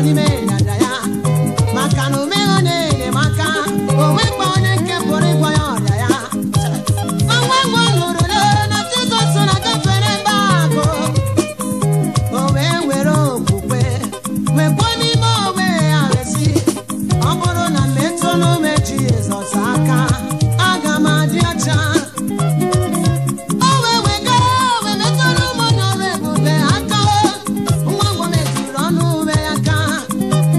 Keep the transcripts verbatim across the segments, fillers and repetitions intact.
n'ime nyada ya maka na omeghe na-enye maka onwekwa onye nke pụrụ ịgwọ ya ọrịa ya onwe nwe nụrụ na Jizọs na-agafere mba agụ o wee were okwukwe wekwa n'ime onwe ya resi ọ bụrụ na metụ n'ume Jizọs aka aga m adị ọcha o wee wega wee metụ n'ụmụ n'ọrụ Ebube aka nwa ngwa metụrụ ọnụ ume ya aka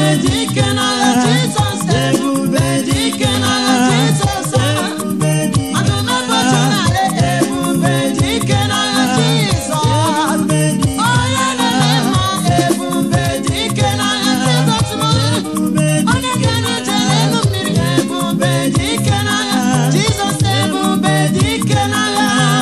Dike n'agha Jesus, Ebube Dike n'agha Jesus, Adumebojo n'ale Ebube Dike n'agha Jesus, onye na-eme mma Ebube Dike n'agha Jesus, onye ga-eje n'elu mmiri Ebube Dike n'agha Jesus, Ebube Dike n'agha.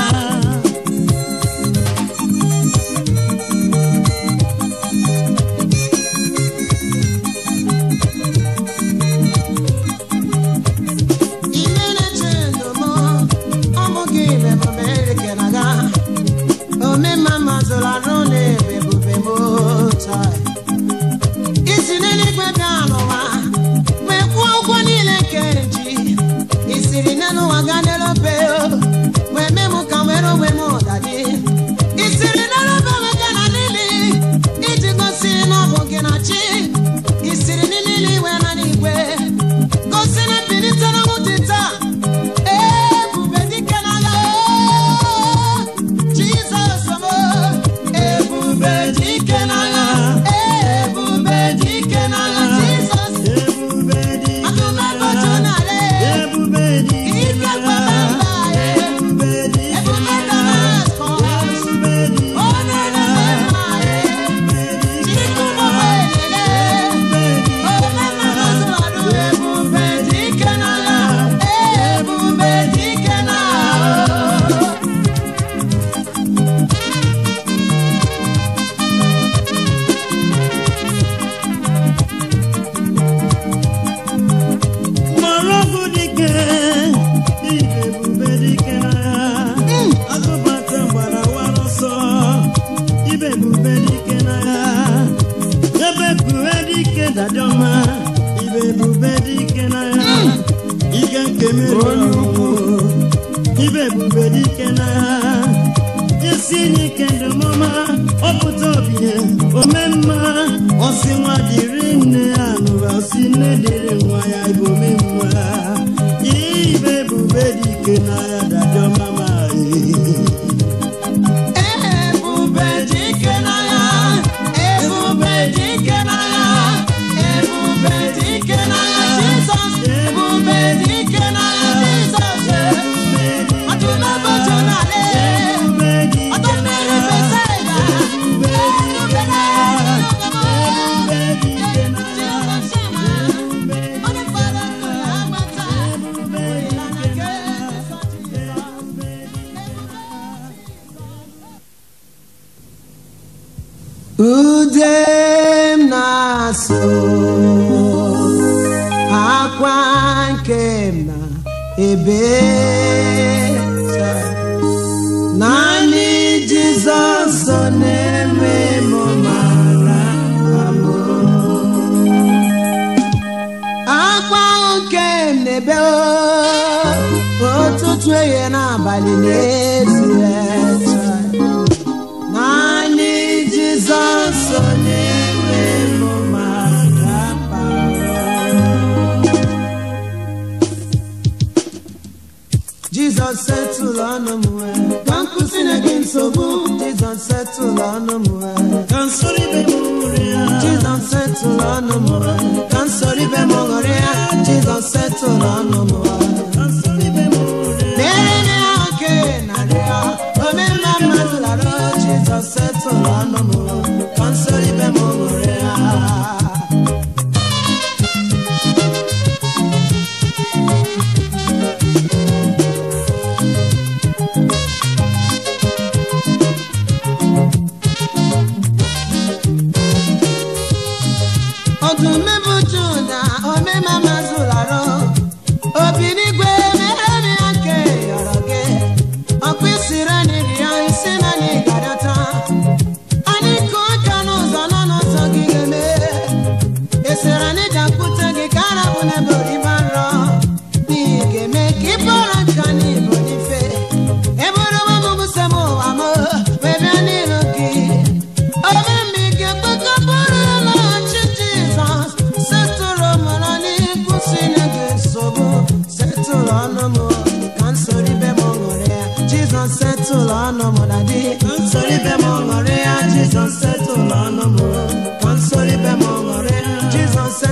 Udem naso akwa nkem na ebe nani Jesus oneme momara amo akwa nkem nebe otutu eye na abali n'ezie Jesus oneme momara Jesus settle on mwe kan kusine ginsobu Jesus settle on mwe kan sori be moria Jesus settle on mwe kan sori be moria Jesus settle on mwe kan sori be moria nene ake na ria o me mama la Jesus settle on mwe kan sori be moria. Settle on no more, daddy. Sorry, be more, Jesus settle on no more. Sorry, be more, Jesus.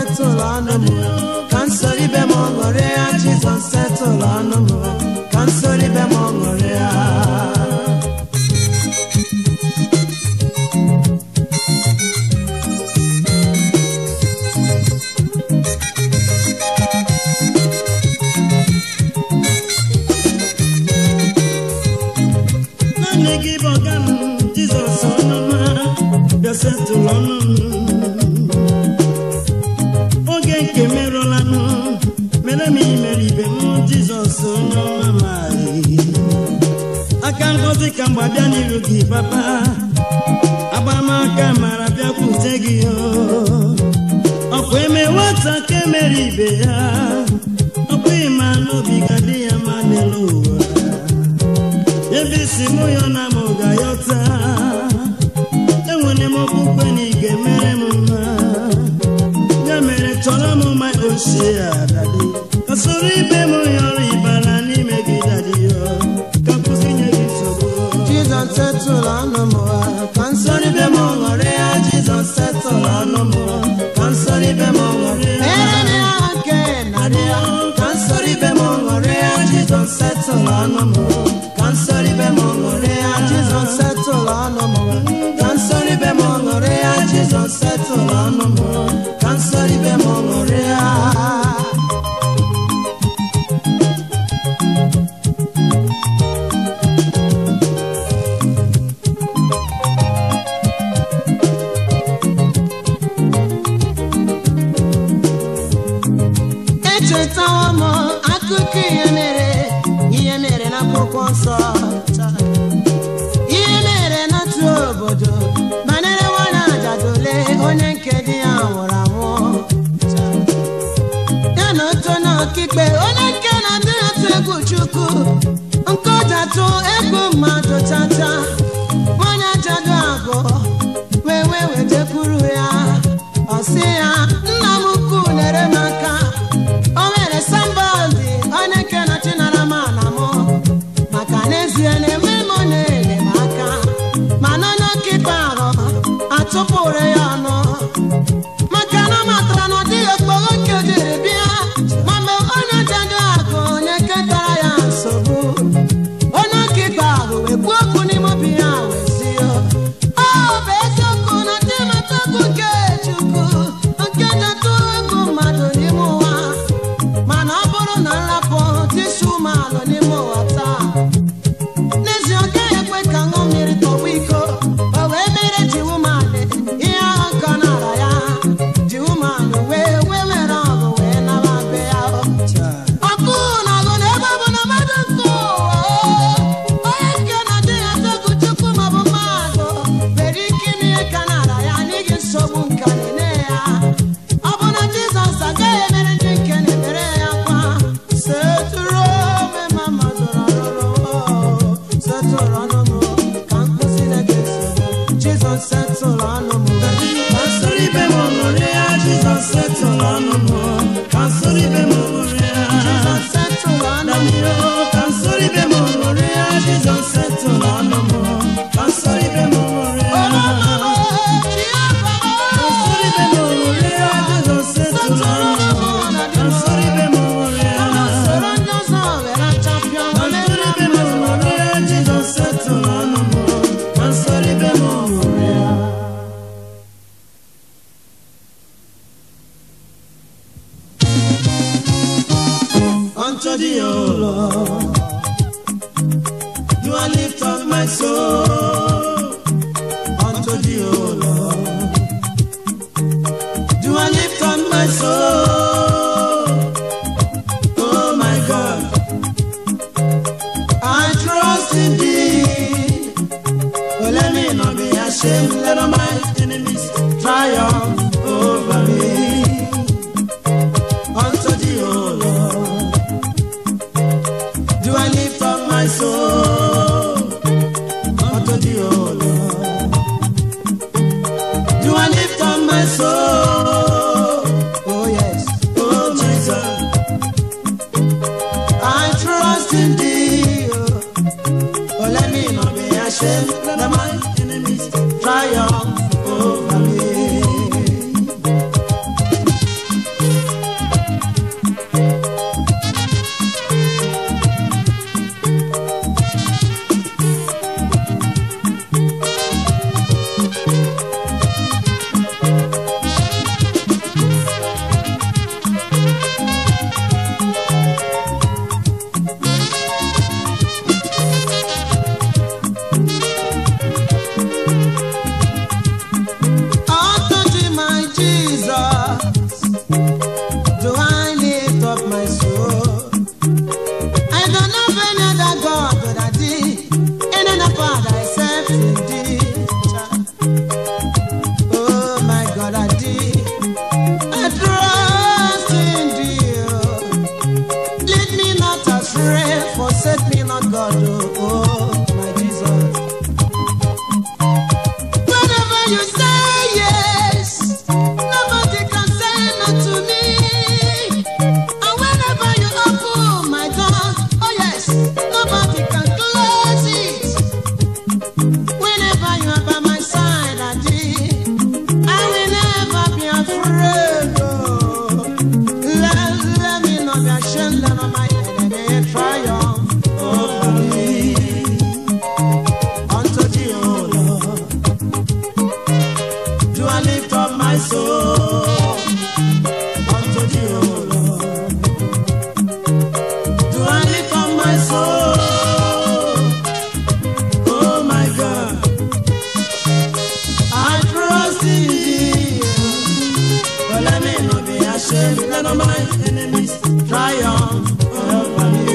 Okweme wata kemeri beha Okwema no bigadi ya manelo Ebisi moyo na moga yota Ewone mokukwe ni gemere muma Gamere tola mo my oshia daddy Kasori be moyo ribala ni megi daddy yo Kapusi nyegi sobo Jesus settle on no more Kansori be mo ngorea Jesus settle on no more Kansori be mo ngorea Ere ake nadia Kansori be mo ngorea Jesus settle on no more Kansori be mo ngorea Jesus settle on no more Kansori be mo ngorea Jesus settle on no more Kansori be mo ngorea Oh my God, I did. trust in thee. Lead me not astray, forsake me not, God, oh, oh my Jesus. Whenever you say yes, nobody can say no to me. And whenever you open my door, oh yes, nobody can close it. Whenever you are by my side, Daddy, I will never be afraid. Oh, let, let me not be ashamed, let not my enemy triumph over me. Unto thee, oh Lord, do I lift up my soul. Unto thee, oh Lord, do I lift up my soul. Oh my God, I trust in thee. But let me not be ashamed, let not my enemies triumph over me.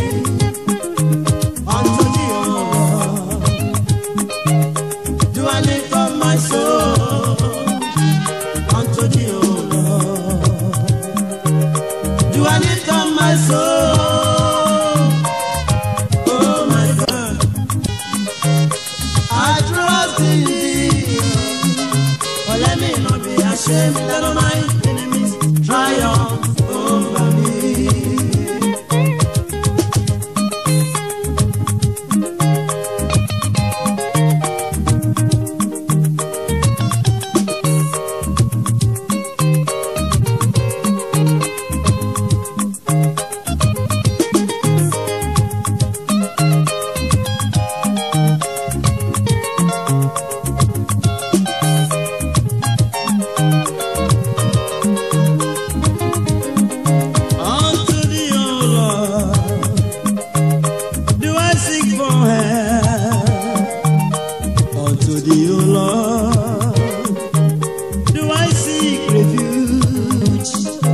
Unto thee, oh Lord, do I lift up my soul. Unto thee, oh Lord, do I lift up my soul. Oh my God, I trust in thee. But let me not be ashamed, let all my enemies triumph over me. Unto thee, O Lord, do I seek for help? Unto thee, O Lord, do I seek refuge?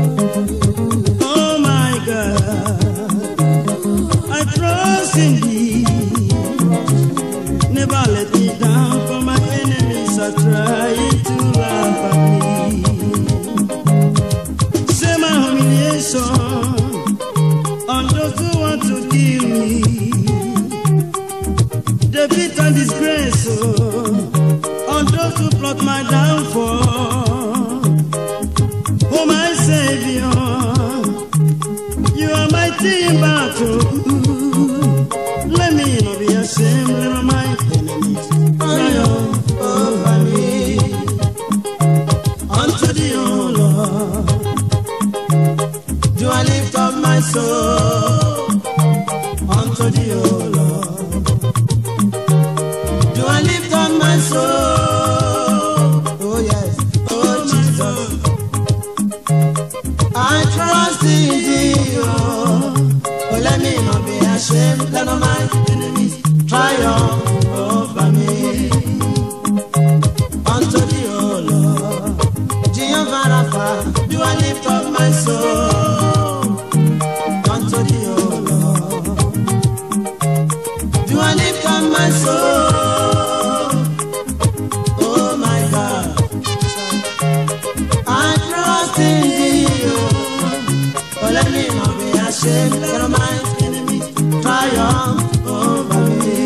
Oh my God, I trust in thee. Never let me down, for my enemies are trying to laugh at me. Say my humiliation on those who want to kill me. Defeat and disgrace, oh, on those who plot my downfall. Oh my Savior, you are mighty in battle. Let me not be ashamed, let all my enemies triumph over me. Unto thee, O Lord, do I lift up my soul. Unto thee, O Lord, do I lift up my soul. Oh yes, oh Jesus, I trust in thee. Oh, oh let me not be ashamed, let all my enemies triumph over me. Unto thee, O Lord, Jehovah Rapha, do I lift up my soul. Unto thee, O Lord, do I lift up my soul. Oh my God, I trust in thee. Oh, let me not be ashamed, let all my enemies triumph over me.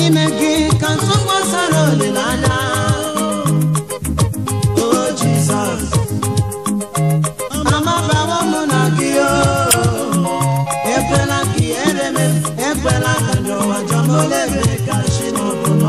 n'ime gị ka ntụkwasịrị olileanya. Oh Jesus, amabawo mụ na gị o, ekwela ka ihere m, ekwela ka ndị ụwa jọọ m olebe ka chi n'ọbụ nọ.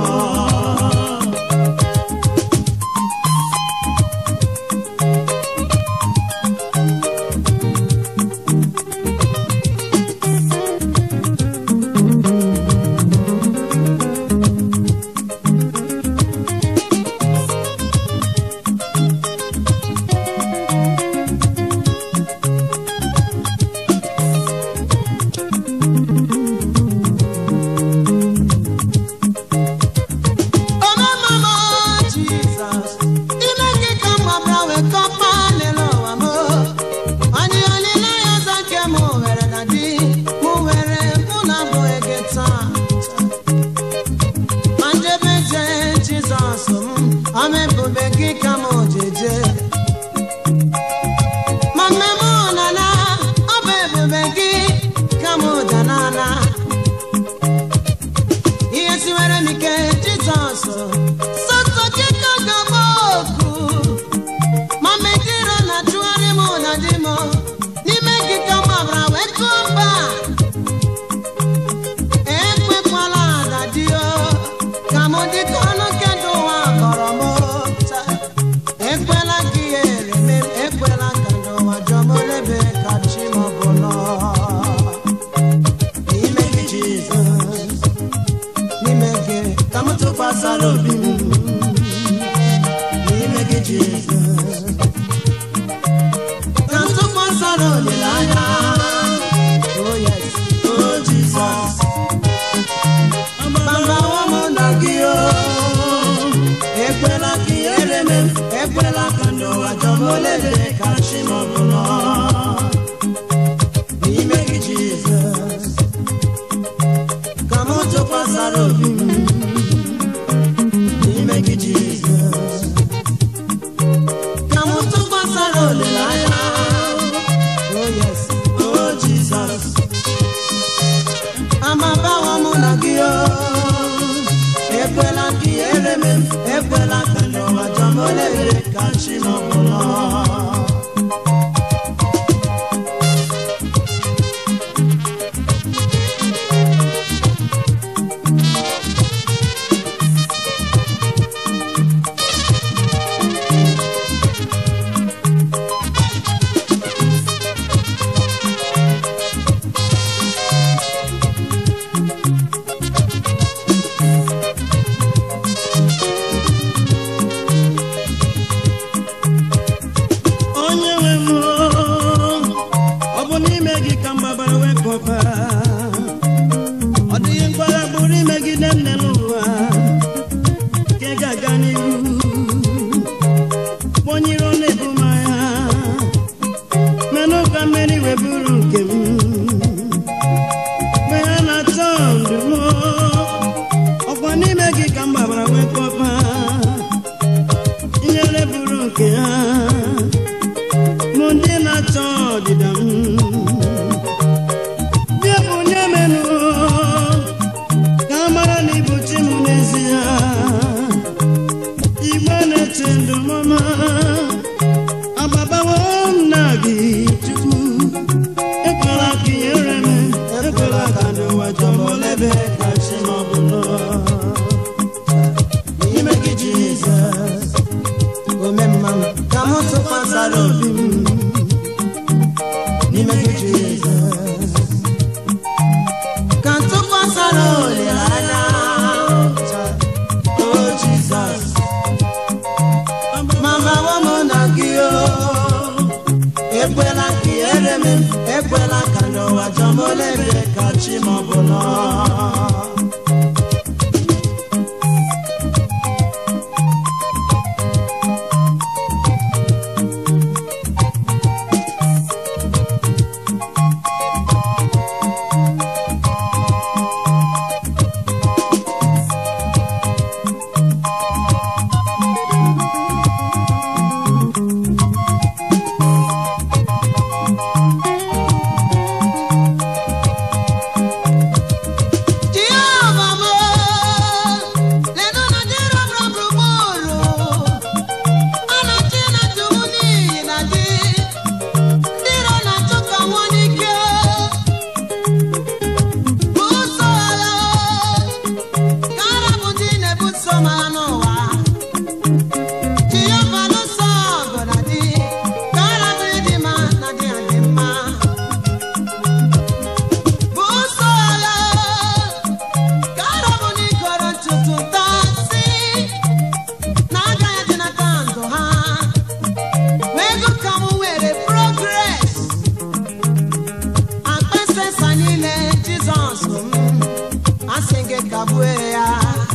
Dike kabue ya.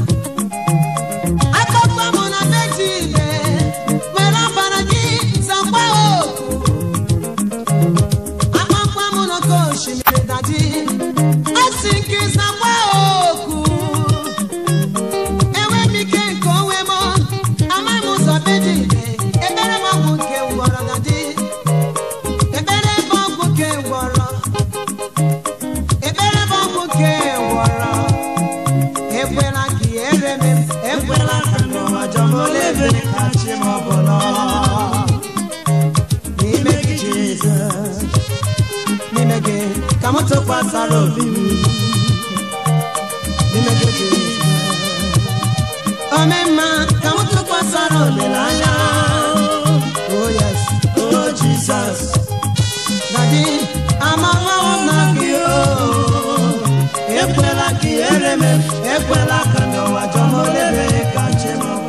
Akọkọ mụ na Betile, mere abara gị zakwa oku. Akọkọ mụ na Okoshimiri dadi, asị gị zakwa oku. Ewe m ike nke onwe m, ama m ụzọ Betile, ebere m ọgwụ nke ngwọrọ dadi. Ebere m ọgwụ nke ngwọrọ. Ebere m ọgwụ nke ngwọrọ. Ekwela ka ihere m, ekwela ka n'ụwa jọmolebe ka chi m ọbụla. N'ime gị Jizọs, n'ime gị ka m tụkwasara obi m. N'ime gị Jizọs, ome mma ka m tụkwasara olileanya. Oh yes, oh Jesus, Daddy, amara m na gị oh. Ekwela ka ihere m, ekwela ka n'ụwa jọmolebe ka chi m ọbụla.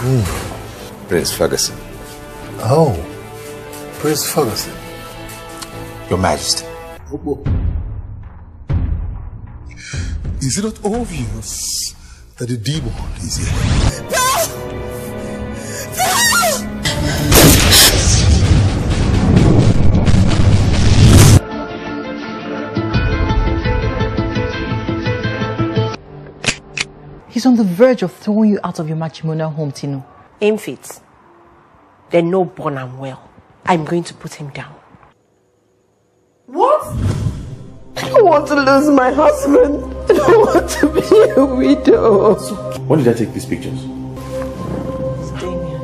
Mm. Prince Ferguson. Oh, Prince Ferguson. Your Majesty. Is it not obvious that the demon is here? No! He's on the verge of throwing you out of your matrimonial home, Tino. Aim fit. Then no born and well. I'm going to put him down. What? I don't want to lose my husband. I don't want to be a widow. When did I take these pictures? It's Damien.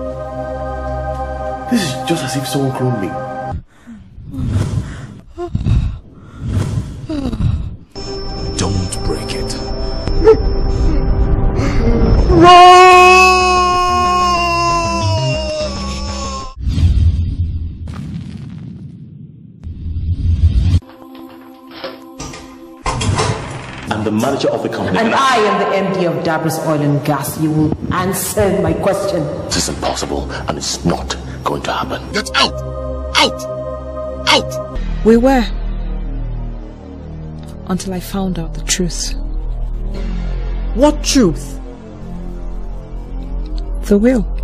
This is just as if someone cloned me. Don't break it. I'm the manager of the company. And I am the M D of Dabris Oil and Gas. You will answer my question. This is impossible and it's not going to happen. Get out! Out! Out! We were. Until I found out the truth. What truth? The will.